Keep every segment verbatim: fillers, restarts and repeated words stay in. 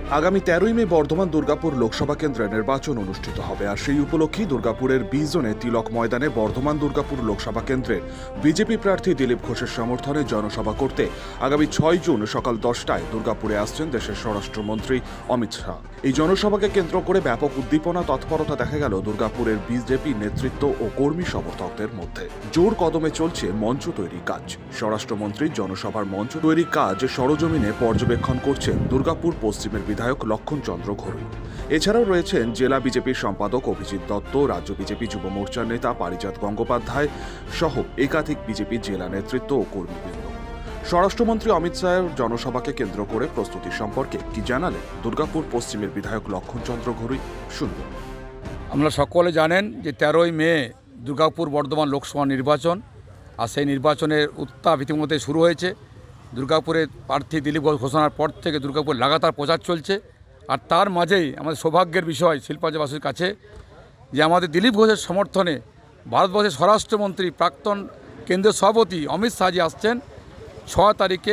আগামী তেরোই মে বর্ধমান দুর্গাপুর লোকসভা কেন্দ্রে নির্বাচন অনুষ্ঠিত হবে, আর সেই উপলক্ষেই দুর্গাপুরের বি জোনে তিলক ময়দানে বর্ধমান দুর্গাপুর লোকসভা কেন্দ্রের বিজেপি প্রার্থী দিলীপ ঘোষের সমর্থনে জনসভা করতে আগামী ছয় জুন সকাল দশটায় দুর্গাপুরে আসছেন দেশের স্বরাষ্ট্রমন্ত্রী অমিত শাহ। এই জনসভাকে কেন্দ্র করে ব্যাপক উদ্দীপনা তৎপরতা দেখা গেল দুর্গাপুরের বিজেপি নেতৃত্ব ও কর্মী সমর্থকদের মধ্যে। জোর কদমে চলছে মঞ্চ তৈরি কাজ। স্বরাষ্ট্রমন্ত্রীর জনসভার মঞ্চ তৈরি কাজ সরজমিনে পর্যবেক্ষণ করছেন দুর্গাপুর পশ্চিমের বিধায়ক লক্ষণ চন্দ্র ঘরুই। এছাড়াও রয়েছেন জেলা বিজেপির সম্পাদক অভিজিৎ দত্ত, রাজ্য বিজেপি যুব মোর্চার নেতা পারিজাত গঙ্গোপাধ্যায় সহ একাধিক বিজেপি জেলা নেতৃত্ব ও কর্মীবৃন্দ। স্বরাষ্ট্রমন্ত্রী অমিত শাহের জনসভাকে কেন্দ্র করে প্রস্তুতি সম্পর্কে কি জানালেন দুর্গাপুর পশ্চিমের বিধায়ক লক্ষণ চন্দ্র ঘরুই, শুনবেন। আমরা সকলে জানেন যে তেরোই মে দুর্গাপুর বর্ধমান লোকসভা নির্বাচন, আর সেই নির্বাচনের উত্তাপ ইতিমধ্যে শুরু হয়েছে। দুর্গাপুরের প্রার্থী দিলীপ ঘোষ ঘোষণার পর থেকে দুর্গাপুর লাগাতার প্রচার চলছে। আর তার মাঝেই আমাদের সৌভাগ্যের বিষয় শিল্পাঞ্জবাসীর কাছে যে আমাদের দিলীপ ঘোষের সমর্থনে ভারতবর্ষের স্বরাষ্ট্রমন্ত্রী প্রাক্তন কেন্দ্রীয় সভাপতি অমিত শাহজি আসছেন ছ তারিখে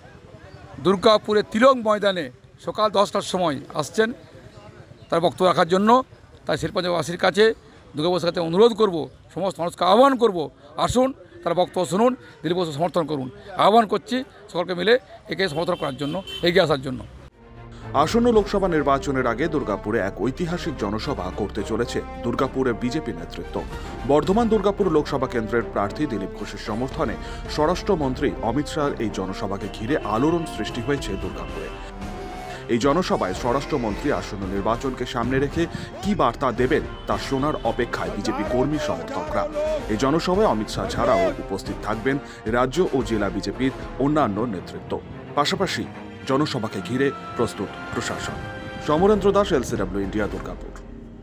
দুর্গাপুরের তিলক ময়দানে সকাল দশটার সময় আসছেন তার বক্তব্য রাখার জন্য। তাই শিল্পাঞ্জবাসীর কাছে দুর্গাপুরের কাছে অনুরোধ করব, সমস্ত মানুষকে আহ্বান করব, আসুন তার বক্তব্য শুনুন, দিলীপ ঘোষকে সমর্থন করুন। আহ্বান করছি সকলকে মিলে একে সমর্থন করার জন্য, এগিয়ে আসার জন্য। আসন্ন লোকসভা নির্বাচনের আগে দুর্গাপুরে এক ঐতিহাসিক জনসভা করতে চলেছে দুর্গাপুরের বিজেপি নেতৃত্ব। বর্ধমান দুর্গাপুর লোকসভা কেন্দ্রের প্রার্থী দিলীপ ঘোষের সমর্থনে স্বরাষ্ট্রমন্ত্রী অমিত শাহর এই জনসভাকে ঘিরে আলোড়ন সৃষ্টি হয়েছে দুর্গাপুরে। এই জনসভায় স্বরাষ্ট্রমন্ত্রী আসন্ন নির্বাচনকে সামনে রেখে কি বার্তা দেবেন তা শোনার অপেক্ষায় বিজেপি কর্মী সমর্থকরা। এই জনসভায় অমিত শাহ ছাড়াও উপস্থিত থাকবেন রাজ্য ও জেলা বিজেপির অন্যান্য নেতৃত্ব। পাশাপাশি জনসভাকে ঘিরে প্রস্তুত প্রশাসন। Samarendra Das, LCW India, Durgapur.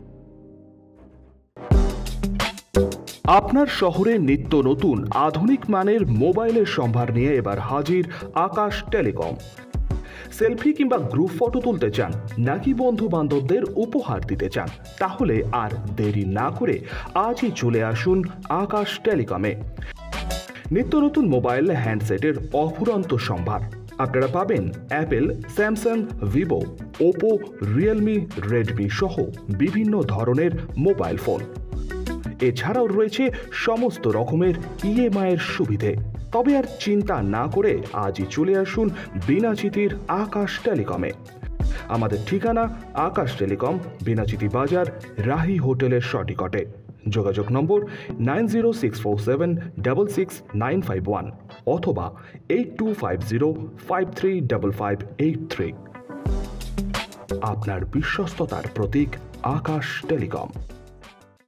আপনার শহরে নিত্য নতুন আধুনিক মানের মোবাইলের সম্ভার নিয়ে এবার হাজির আকাশ টেলিকম। সেলফি কিংবা গ্রুপ ফটো তুলতে চান নাকি বন্ধু বান্ধবদের উপহার দিতে চান, তাহলে আর দেরি না করে আজই চলে আসুন আকাশ টেলিকমে। নিত্য নতুন মোবাইল হ্যান্ডসেটের অফুরন্ত সম্ভার আপনারা পাবেন Apple, Samsung, Vivo, Oppo, Realme, Redmi সহ বিভিন্ন ধরনের মোবাইল ফোন। এছাড়াও রয়েছে সমস্ত রকমের ইএমআই এর সুবিধে। তবে আর চিন্তা না করে আজই চলে আসুন বিনাচিতির আকাশ টেলিকমে। আমাদের ঠিকানা আকাশ টেলিকম, বিনাচিতি বাজার, রাহি হোটেলের সটিকটে। যোগাযোগ নম্বর nine zero six four seven double six nine five one অথবা eight two five zero five three double five eight three. আপনার বিশ্বস্ততার প্রতীক আকাশ টেলিকম।